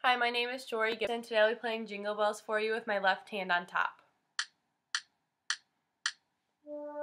Hi, my name is Jori Gibson. Today I'll be playing Jingle Bells for you with my left hand on top.